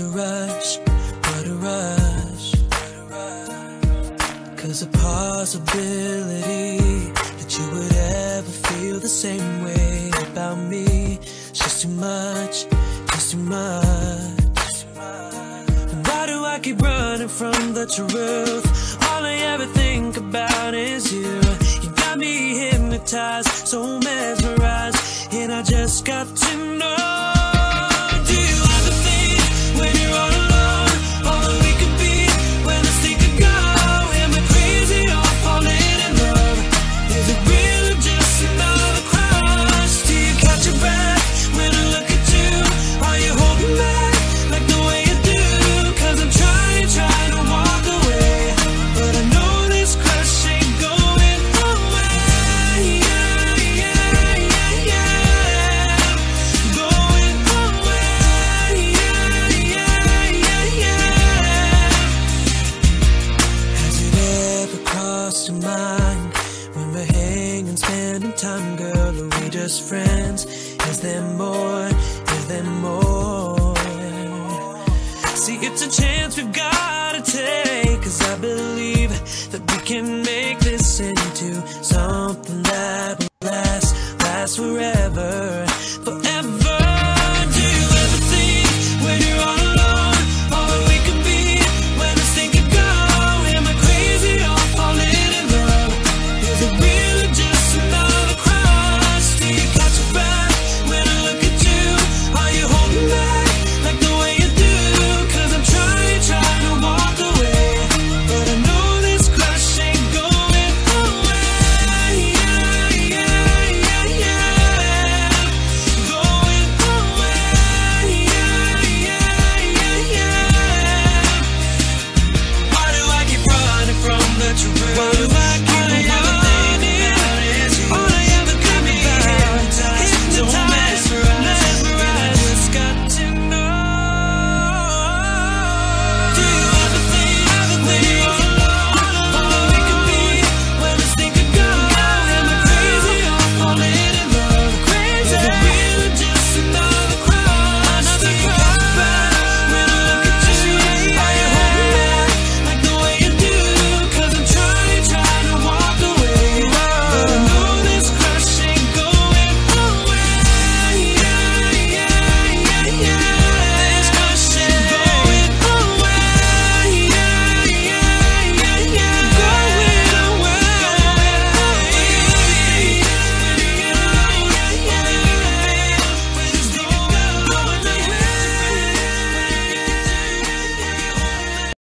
a rush, what a rush. 'Cause the possibility that you would ever feel the same way about me is just too much, just too much. Why do I keep running from the truth? All I ever think about is you. You got me hypnotized, so mesmerized, and I just got to know